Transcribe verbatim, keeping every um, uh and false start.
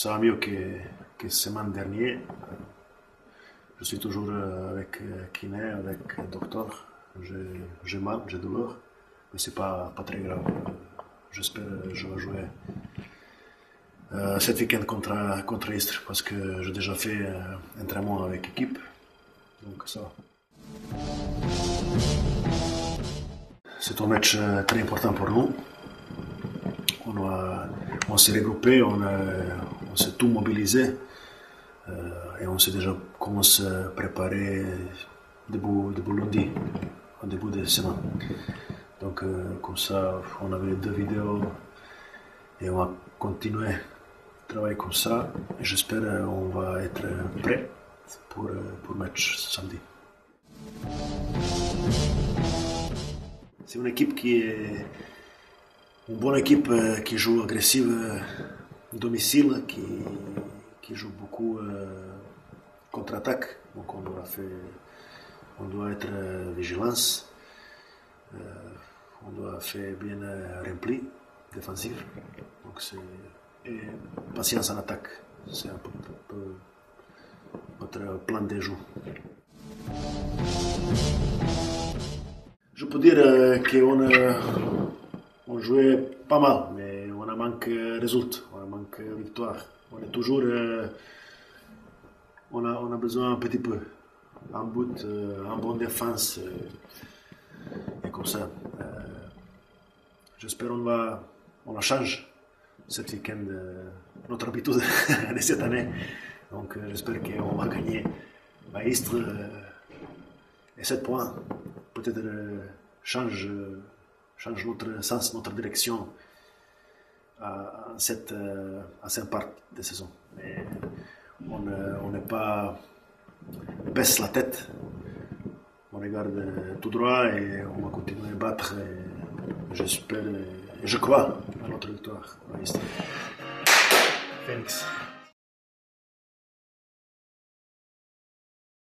ça va mieux que, que la semaine dernière. Je suis toujours avec kiné, avec le docteur. J'ai mal, j'ai douleur, mais c'est pas, pas très grave. J'espère que je vais jouer euh, cet week-end contre, contre Istres parce que j'ai déjà fait euh, un entraînement avec l'équipe. Donc ça va. C'est un match très important pour nous. On, a, on s'est regroupé, on, a, on s'est tout mobilisé euh, et on s'est déjà commencé à préparer début, début lundi, au début de semaine. Donc euh, comme ça, on avait deux vidéos et on va continuer à travailler comme ça. Et j'espère qu'on va être prêt pour, pour le match samedi. C'est une équipe qui est une bonne équipe qui joue agressive à domicile, qui, qui joue beaucoup euh, contre-attaque. Donc on doit, faire, on doit être vigilant. Euh, on doit faire bien rempli, défensif. Donc c'est et patience en attaque. C'est un peu, un peu notre plan de jeu. Je peux dire euh, qu'on euh, on jouait pas mal, mais on a manqué de résultats, on a manqué de victoire. On est toujours, euh, on, a, on a besoin un petit peu, un but, euh, un bon défense, euh, et comme ça. Euh, j'espère qu'on va, on la change cet week-end, euh, notre habitude de cette année. Donc euh, j'espère qu'on va gagner à Istres euh, et sept points. Peut-être euh, change, euh, change notre sens, notre direction à, à cette, euh, à cette partie de saison. Mais on n'est pas, on baisse la tête, on regarde tout droit et on va continuer à battre. J'espère, je crois à notre victoire. Phoenix.